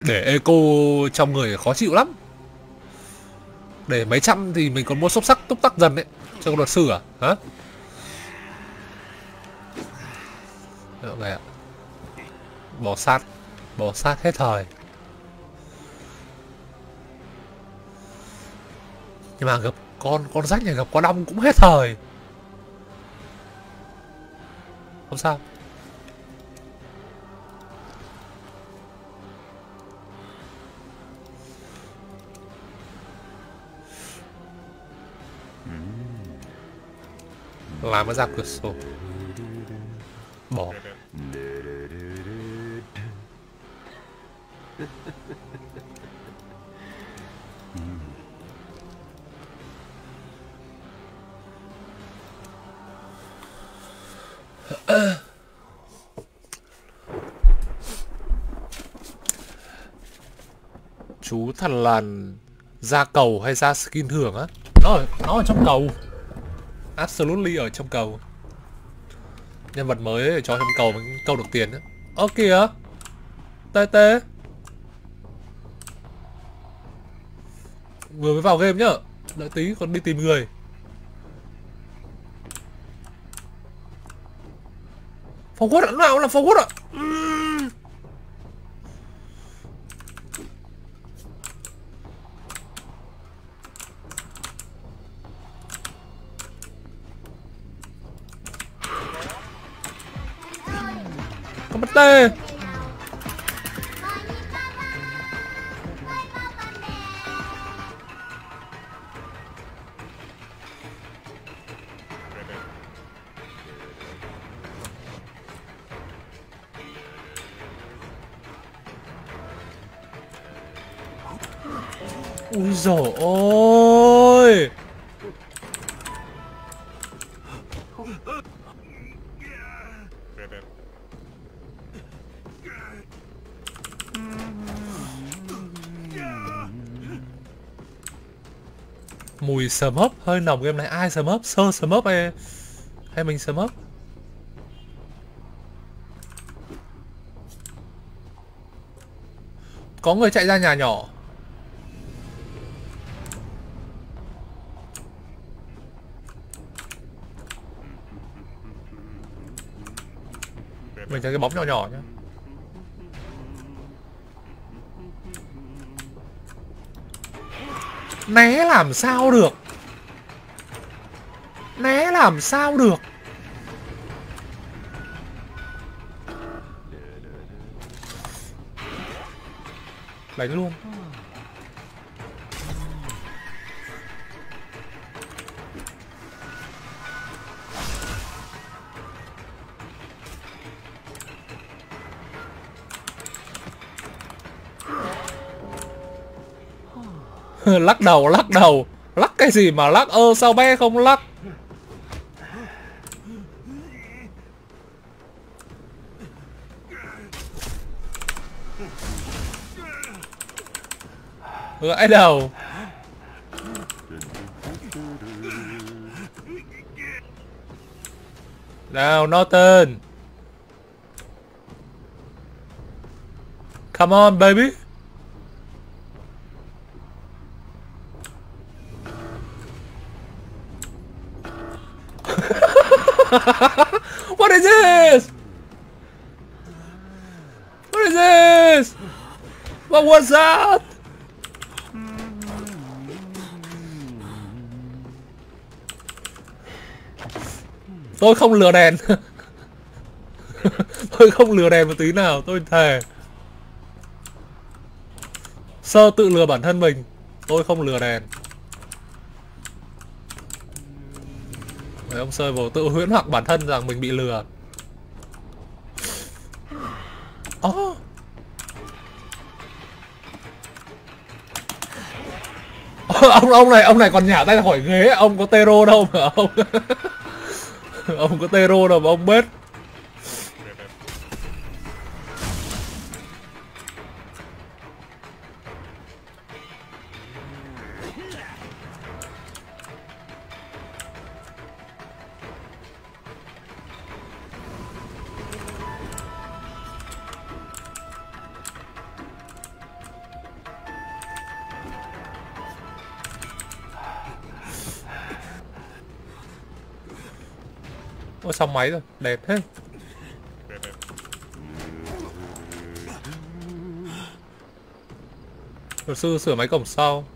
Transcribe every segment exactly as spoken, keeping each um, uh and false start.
Để eco trong người khó chịu lắm. Để mấy trăm thì mình còn mua xúc sắc túc tắc dần đấy. Cho con luật sư à? Hả? Được rồi ạ. Bò sát. Bò sát hết thời. Nhưng mà gặp con con rách này gặp con ong cũng hết thời. Không sao. Làm nó ra cửa sổ. Bỏ. Chú thằn lằn ra cầu hay ra skin thưởng á? Nó ở, nó ở trong cầu. Absolutely ở trong cầu. Nhân vật mới ấy, cho trong cầu mới câu được tiền á. Ơ kìa. Tê tê. Vừa mới vào game nhá. Đợi tí còn đi tìm người. Forward ạ, nào là forward ạ. uhm. Có bắt tê. Ui dồi ôi. Mùi sớm hấp hơi nồng game này. Ai sớm hấp? Sơ sớm hấp hay hay mình sớm hấp? Có người chạy ra nhà nhỏ. Mình thấy cái bóng nhỏ nhỏ nhá. Né làm sao được. Né làm sao được. Đánh luôn. Lắc đầu, lắc đầu. Lắc cái gì mà lắc? Ơ sao bé không lắc? Gãy đầu. Nào Norton. Come on baby. What is this? What is this? What was that? Tôi không lừa đèn. Tôi không lừa đèn một tí nào, tôi thề. Sơ tự lừa bản thân mình. Tôi không lừa đèn. Đấy, ông Sơ vô tự huyễn hoặc bản thân rằng mình bị lừa. Oh. Ông ông này ông này còn nhả tay ra khỏi ghế. Ông có tero đâu mà ông. Ông có tero đâu mà ông bết. Ôi xong máy rồi, đẹp thế. Luật sư sửa máy cổng sau.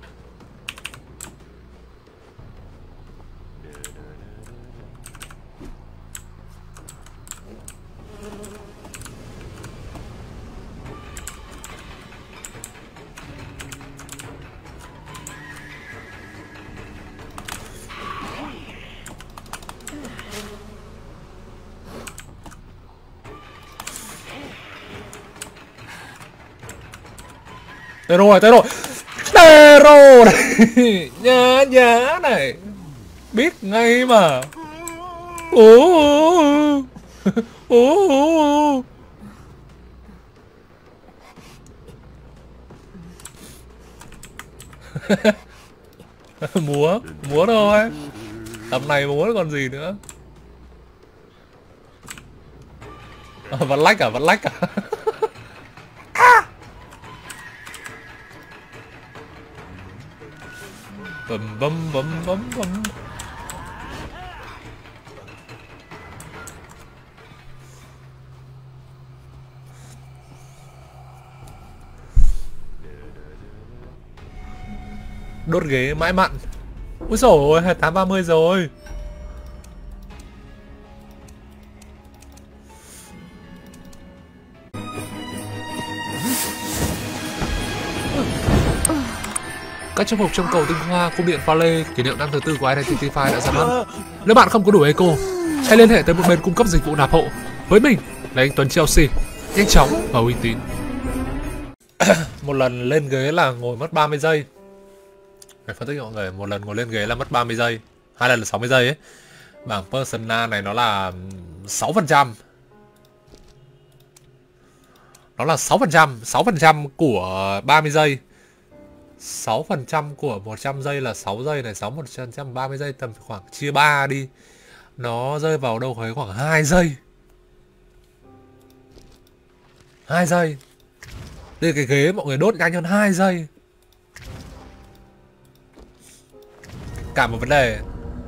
Tero rồi, Tero Tero này. Nhá nhá này. Biết ngay mà. Ồ ồ. Múa, múa thôi. Tầm này múa còn gì nữa. À, vẫn lách à, vẫn lách à. Bầm bầm bầm bầm bầm. Đốt ghế mãi mặn. Úi dồi ôi, hai mươi tám ba mươi rồi. Các trang phục trong cầu tinh hoa cung điện pha lê kỷ niệm năm thứ tư của Identity-Fi đã ra mắt. Nếu bạn không có đủ eco, hãy liên hệ tới một bên cung cấp dịch vụ nạp hộ. Với mình là anh Tuấn Chelsea, nhanh chóng và uy tín. Một lần lên ghế là ngồi mất ba mươi giây. Phải phân tích cho mọi người, một lần ngồi lên ghế là mất ba mươi giây, hai lần là sáu mươi giây ấy. Bảng persona này nó là sáu phần trăm. Nó là sáu phần trăm, sáu phần trăm của ba mươi giây. sáu phần trăm của một trăm giây là sáu giây này, sáu phần trăm ba mươi giây tầm khoảng chia ba đi. Nó rơi vào đâu đấy khoảng hai giây. hai giây. Đây cái ghế mọi người đốt nhanh hơn hai giây. Cả một vấn đề.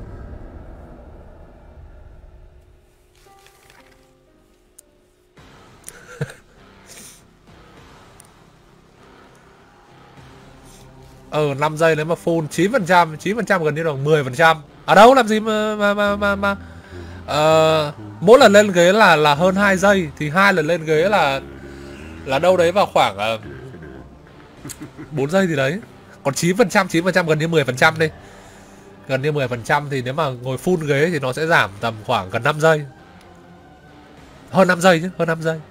Ờ năm giây nếu mà full chín phần trăm, chín phần trăm gần như là mười phần trăm. À đâu làm gì mà mà mà mà, mà. Ờ, mỗi lần lên ghế là là hơn hai giây thì hai lần lên ghế là là đâu đấy vào khoảng uh, bốn giây thì đấy. Còn chín phần trăm, chín phần trăm gần như mười phần trăm đi. Gần như mười phần trăm thì nếu mà ngồi full ghế thì nó sẽ giảm tầm khoảng gần năm giây. Hơn năm giây chứ, hơn năm giây.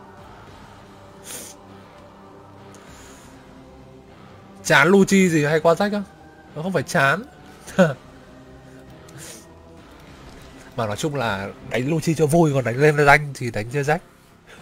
Chán Luchi gì hay qua rách á? Nó không phải chán. Mà nói chung là đánh Luchi cho vui, còn đánh lên danh thì đánh chưa rách.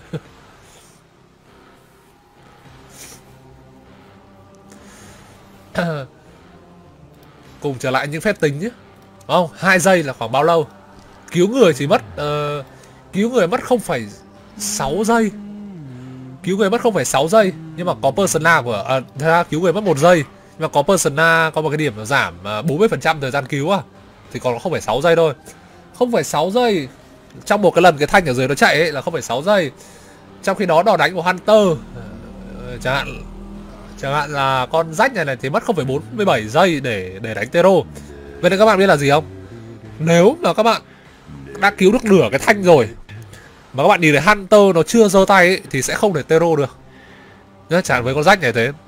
Cùng trở lại những phép tính nhé. Không, hai giây là khoảng bao lâu? Cứu người chỉ mất uh, cứu người mất không phẩy sáu giây. Cứu người mất không phẩy sáu giây. Nhưng mà có persona của à, ra cứu người mất một giây. Nhưng mà có persona có một cái điểm nó giảm uh, bốn mươi phần trăm thời gian cứu à. Thì còn không phẩy sáu giây thôi. không phẩy sáu giây. Trong một cái lần cái thanh ở dưới nó chạy ấy là không phẩy sáu giây. Trong khi đó đòn đánh của Hunter uh, chẳng hạn Chẳng hạn là con rách này này thì mất không phẩy bốn mươi bảy giây để để đánh Tero. Vậy nên các bạn biết là gì không? Nếu mà các bạn đã cứu được nửa cái thanh rồi mà các bạn nhìn thấy Hunter nó chưa giơ tay ấy, thì sẽ không thể Tero được nhá, chẳng với con rách này thế.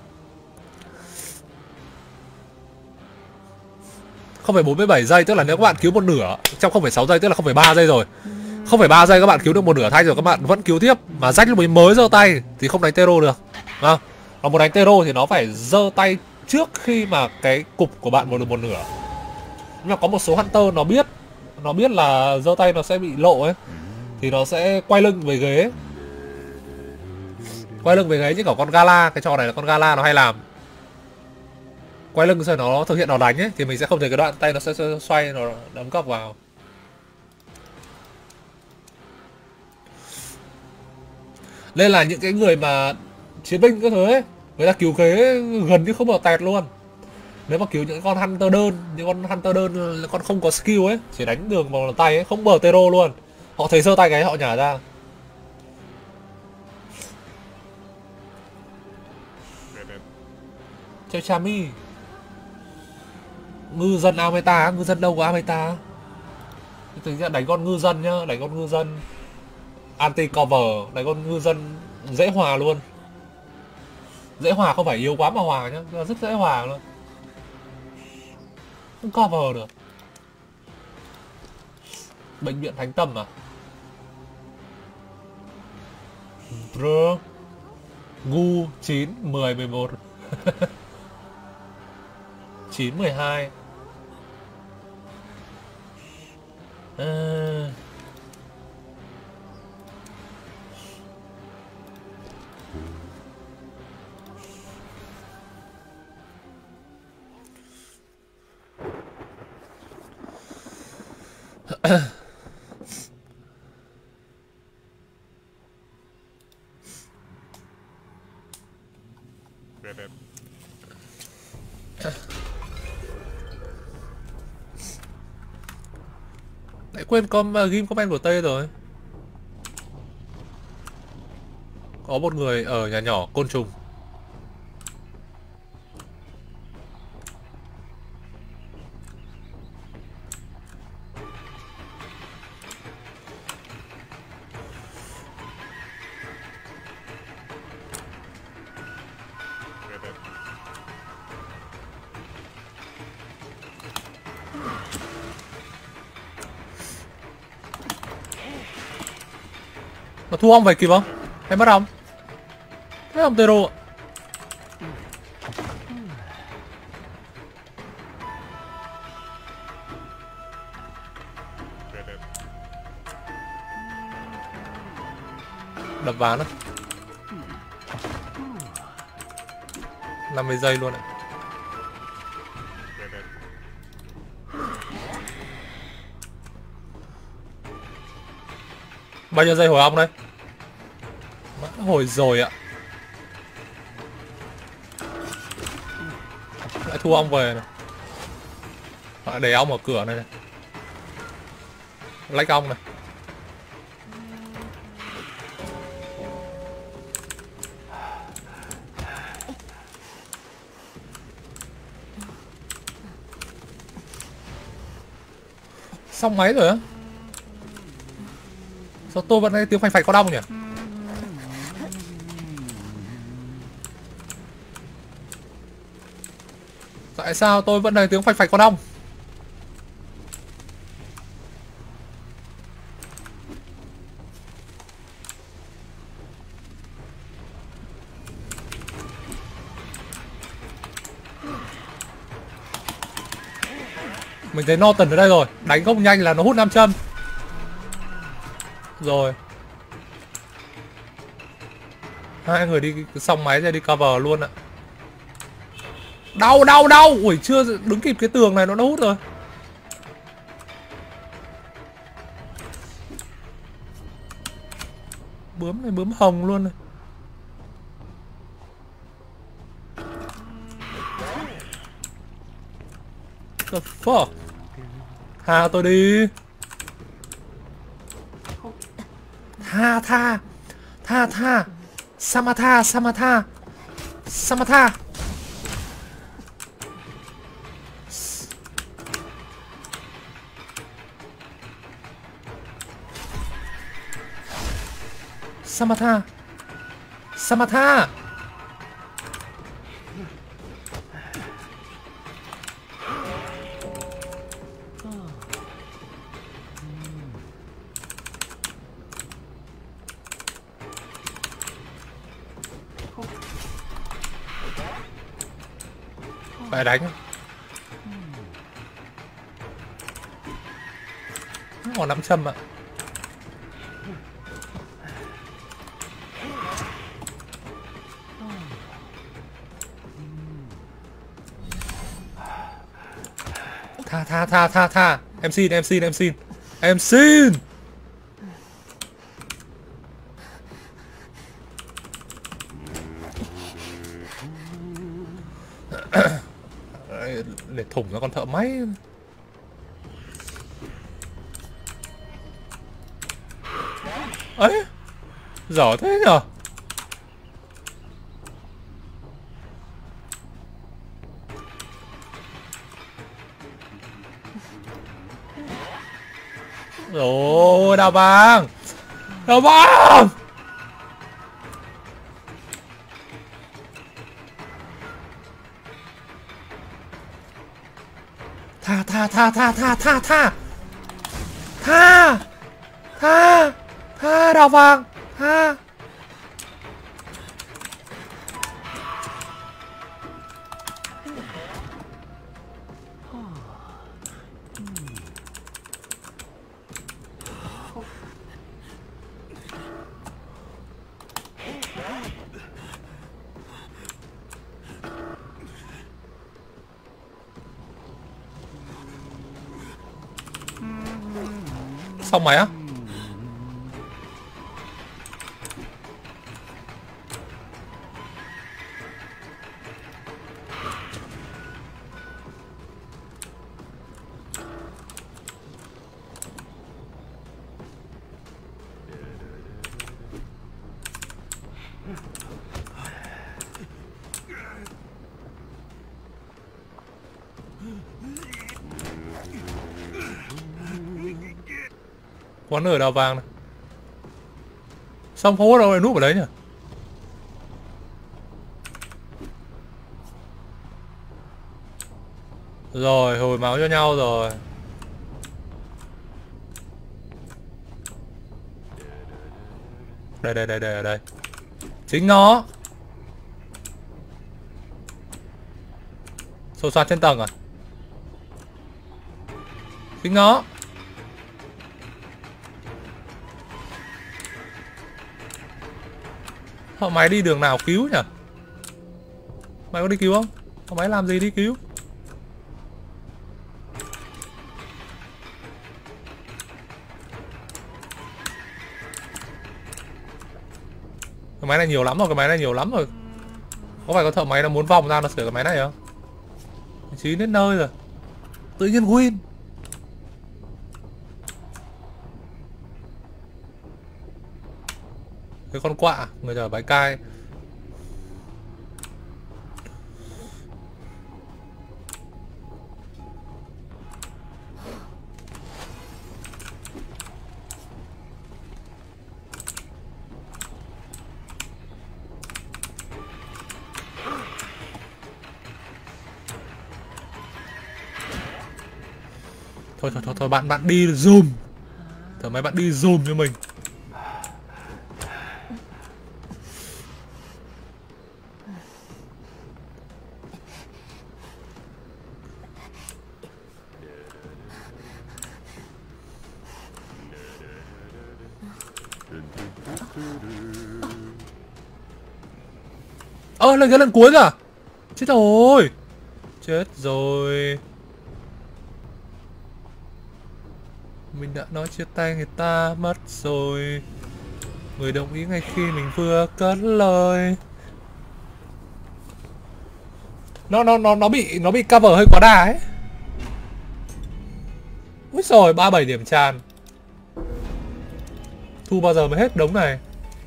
không phẩy bốn mươi bảy giây tức là nếu các bạn cứu một nửa trong không phẩy sáu giây tức là không phẩy ba giây rồi. không phẩy ba giây các bạn cứu được một nửa thanh rồi các bạn vẫn cứu tiếp mà rách lúc ấy mới giơ tay thì không đánh Tero được. Không? Còn một đánh Tero thì nó phải giơ tay trước khi mà cái cục của bạn một được một nửa. Nhưng mà có một số Hunter nó biết Nó biết là giơ tay nó sẽ bị lộ ấy, thì nó sẽ quay lưng về ghế. Quay lưng về ghế như cả con Gala. Cái trò này là con Gala nó hay làm. Quay lưng rồi nó thực hiện nó đánh ấy, thì mình sẽ không thấy cái đoạn tay nó sẽ xoay, nó đấm cọc vào. Nên là những cái người mà chiến binh các thứ ấy, người ta cứu ghế gần như không bao tẹt luôn. Nếu mà cứu những con hunter đơn, những con hunter đơn là con không có skill ấy, chỉ đánh đường vào tay ấy, không bờ tê rô luôn. Họ thấy sơ tay cái họ nhả ra. Chơi Chami. Ngư dân Ameta, ngư dân đâu có Ameta. Thực ra đánh con ngư dân nhá, đánh con ngư dân anti cover, đánh con ngư dân dễ hòa luôn. Dễ hòa không phải yếu quá mà hòa nhá, rất dễ hòa luôn. Không cover được. Bệnh viện Thánh Tâm à? Bro. Gu chín, mười, mười một. chín, mười hai. À... Lại quên com uh, ghim comment của Tây rồi. Có một người ở nhà nhỏ côn trùng. Mà thu ông về kịp không? Hay mất ông? Thế ông Tero ạ. Đập ván á. năm mươi giây luôn ạ. Bao nhiêu giây hồi ông đây? Mã hồi rồi ạ. Lại thua ông về này. Lại để ông ở cửa này này. Lách ông này. Xong máy rồi á? Sao tôi vẫn nghe tiếng phanh phạch có đông nhỉ? Tại sao tôi vẫn nghe tiếng phạch phạch có đông? Mình thấy Norton ở đây rồi. Đánh không nhanh là nó hút nam châm. Rồi. Hai người đi xong máy ra đi cover luôn ạ. Đau đau đau. Ui chưa đứng kịp cái tường này nó đã hút rồi. Bướm này bướm hồng luôn này. The fuck. Tha tôi đi. Tha tha. Tha tha. Samatha Samatha. Samatha. Samatha. Samatha. Phải đánh. Còn năm châm ạ. Tha tha tha tha tha. Em xin em xin em xin. Em xin. để, để thủng ra con thợ máy. Ấy, dở thế nhở. Rồi, đào vàng. Đào vàng. Tha tha tha tha tha tha tha. Tha. Tha. Tha đào vàng. Tha. Xong mày á? Quán ở đào vàng này. Xong không có đâu lại núp ở đấy nhỉ? Rồi, hồi máu cho nhau rồi. Đây đây đây đây ở đây. Chính nó. Xô xoát trên tầng à? Chính nó. Họ máy đi đường nào cứu nhỉ? Mày có đi cứu không? Họ máy làm gì đi cứu? Cái máy này nhiều lắm rồi, cái máy này nhiều lắm rồi. Có phải có thợ máy nó muốn vòng ra nó sửa cái máy này không? Chí đến nơi rồi. Tự nhiên win. Cái con quạ, người chở bãi cai. Thôi thôi thôi thôi bạn bạn đi zoom. Thở mấy bạn đi zoom cho mình. Ơ, lên cái lần cuối à? Chết rồi. Chết rồi. Mình đã nói chia tay người ta mất rồi. Người đồng ý ngay khi mình vừa cất lời. Nó nó nó nó bị nó bị cover hơi quá đà ấy. Úi rồi, ba mươi bảy điểm tràn. Thu bao giờ mới hết đống này?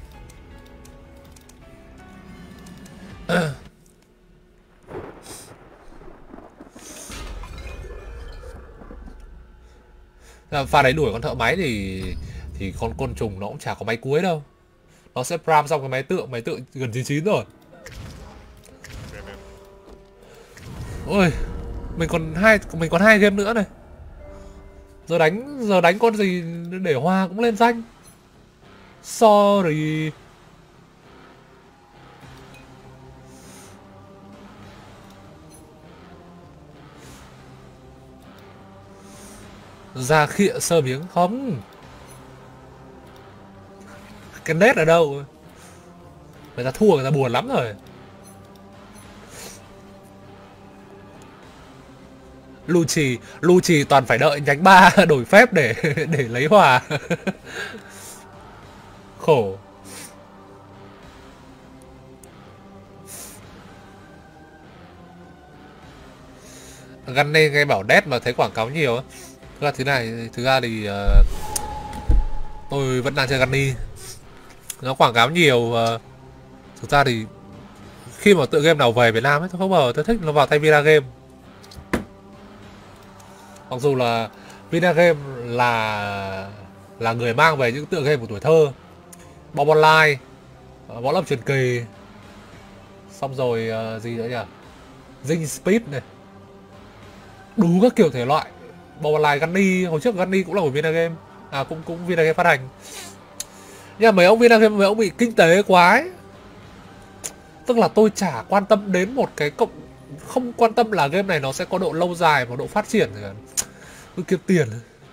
Pha đấy đuổi con thợ máy thì thì con côn trùng nó cũng chả có máy cuối đâu. Nó sẽ pram xong cái máy tượng, máy tượng gần chín chín rồi. Ôi, mình còn hai mình còn hai game nữa này. Giờ đánh giờ đánh con gì để hoa cũng lên danh. Sorry. Ra khịa sơ miếng không? Cái nét ở đâu? Người ta thua người ta buồn lắm rồi. Lucci, Lucci toàn phải đợi nhánh ba đổi phép để để lấy hòa. Khổ. Gunny nghe bảo dead mà thấy quảng cáo nhiều á. Thực ra thứ này, thực ra thì uh, tôi vẫn đang chơi Gunny. Nó quảng cáo nhiều. Uh, thực ra thì khi mà tựa game nào về Việt Nam ấy, tôi không bao giờ tôi thích nó vào tay Vinagame. Mặc dù là Vinagame là là người mang về những tựa game của tuổi thơ, Bomb Online, Võ Lâm Truyền Kỳ, xong rồi uh, gì nữa nhỉ, Zing Speed này, đủ các kiểu thể loại. Bomb Online, Gunny, hồi trước Gunny cũng là của Vinagame, à cũng cũng Vinagame phát hành. Nhưng mà mấy ông Vinagame mấy ông bị kinh tế quá ấy. Tức là tôi chả quan tâm đến một cái cộng, không quan tâm là game này nó sẽ có độ lâu dài và độ phát triển gì cả. Tôi kiếm tiền.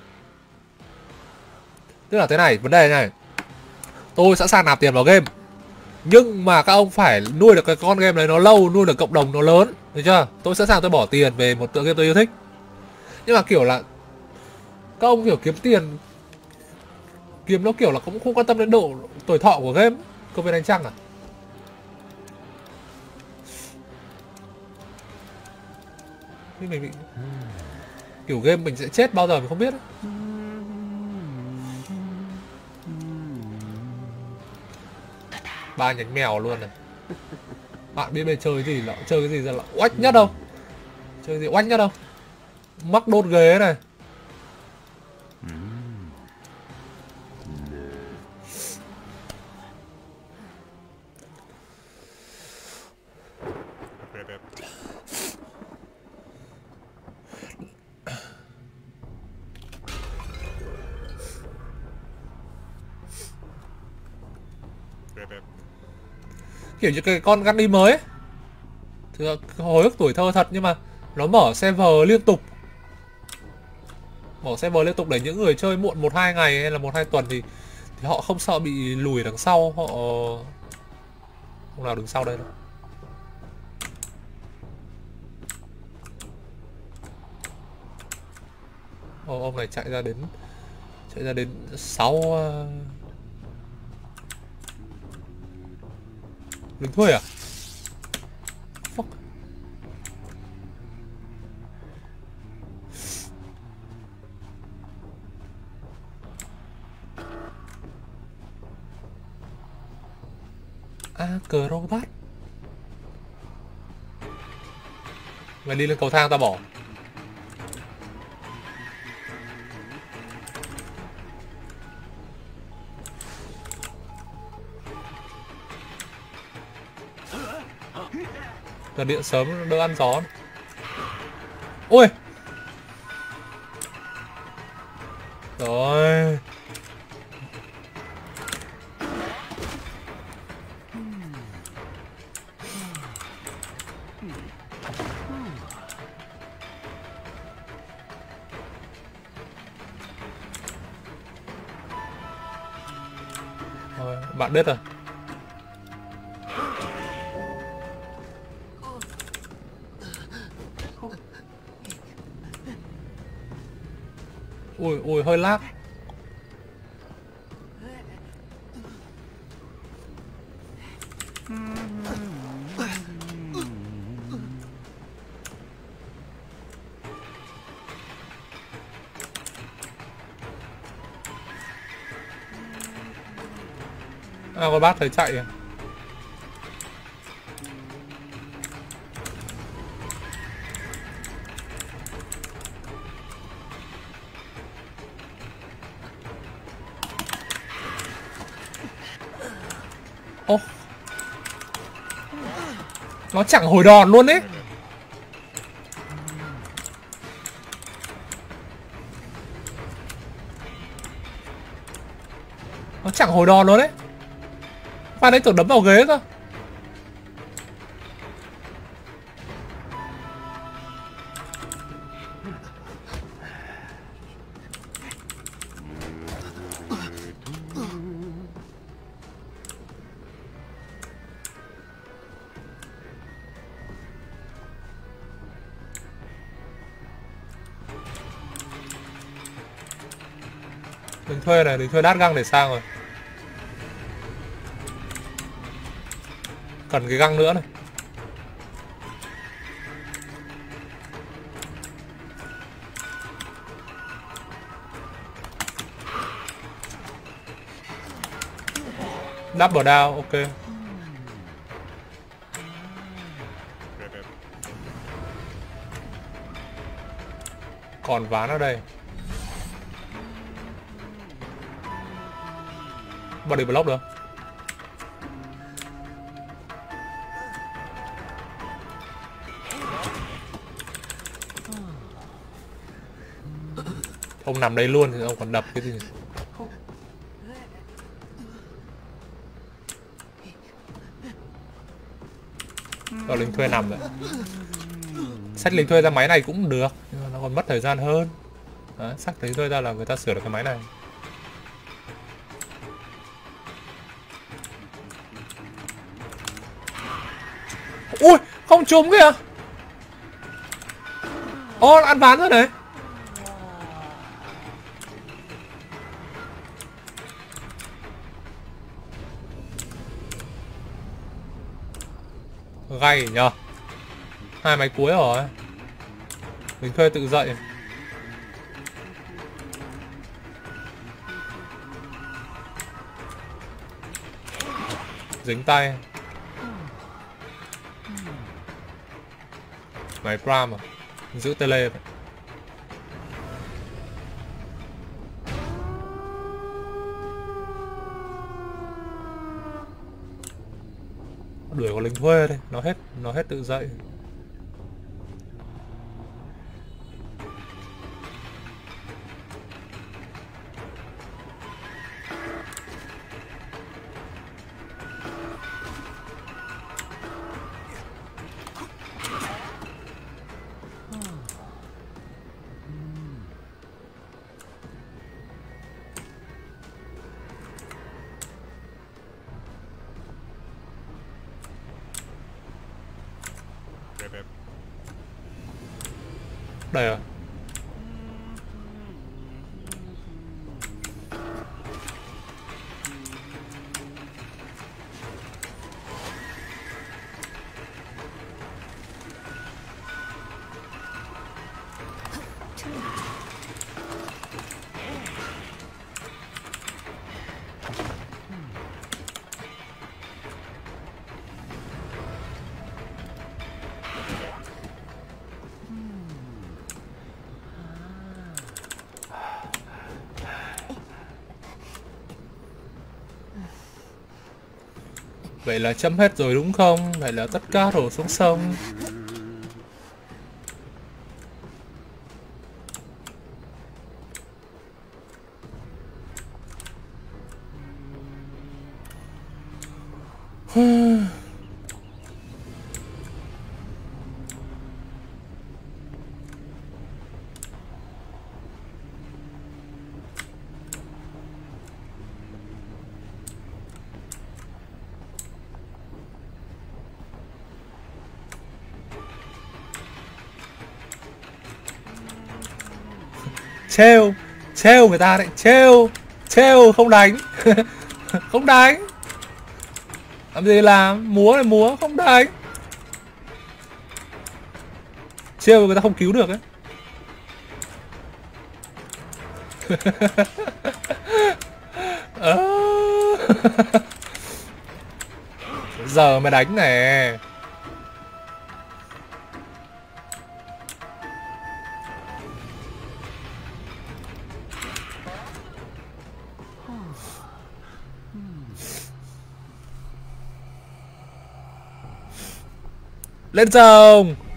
Tức là thế này, vấn đề này, tôi sẵn sàng nạp tiền vào game, nhưng mà các ông phải nuôi được cái con game này nó lâu, nuôi được cộng đồng nó lớn, được chưa? Tôi sẵn sàng tôi bỏ tiền về một tựa game tôi yêu thích. Nhưng mà kiểu là các ông kiểu kiếm tiền, kiếm nó kiểu là cũng không quan tâm đến độ tuổi thọ của game. Công viên ánh trăng à? Nhưng mình bị kiểu game mình sẽ chết bao giờ mình không biết ấy. Ba nhánh mèo luôn này. Bạn biết bên chơi gì là chơi cái gì ra là oách nhất đâu. Chơi gì oách nhất đâu. Mắc đốt ghế này. Kiểu như cái con Gunny mới ấy. Thì hồi ức tuổi thơ thật, nhưng mà nó mở server liên tục. Mở server liên tục để những người chơi muộn một hai ngày hay là một hai tuần thì, thì họ không sợ bị lùi đằng sau. Họ không nào đứng sau đây đâu. Ô, ông này chạy ra đến chạy ra đến sáu uh... lính thuê à? Fuck. À, cờ robot. Mày đi lên cầu thang ta bỏ. Là điện sớm đỡ ăn gió. Ôi. Rồi. Rồi, bạn biết rồi. Ui, ui, hơi lag. À, con bác thấy chạy à? Ô, nó chẳng hồi đòn luôn ấy. Nó chẳng hồi đòn luôn đấy. Pha đấy tưởng đấm vào ghế cơ. Đừng thuê này, đừng thuê đát găng để sang rồi. Cần cái găng nữa này. Double down, ok. Còn ván ở đây. Body block được. Ông nằm đây luôn thì ông còn đập cái gì. Cho lính thuê nằm rồi. Xách lính thuê ra máy này cũng được, nhưng mà nó còn mất thời gian hơn. Đấy, xách lính thuê ra là người ta sửa được cái máy này. Ui, không trúng kìa. Ô, ăn ván rồi này. Gay nhờ. Hai máy cuối rồi. Mình thuê tự dậy. Dính tay. Máy Prime à? Giữ tele vậy. Đuổi con lính thuê đây, nó hết nó hết tự dậy. Đây rồi. Vậy là chấm hết rồi đúng không? Vậy là tất cả đổ xuống sông. Trêu, trêu người ta đấy, trêu, trêu không đánh. Không đánh. Làm gì làm, múa này múa, không đánh. Trêu người ta không cứu được ấy. À. Giờ mới đánh này. Lên sông.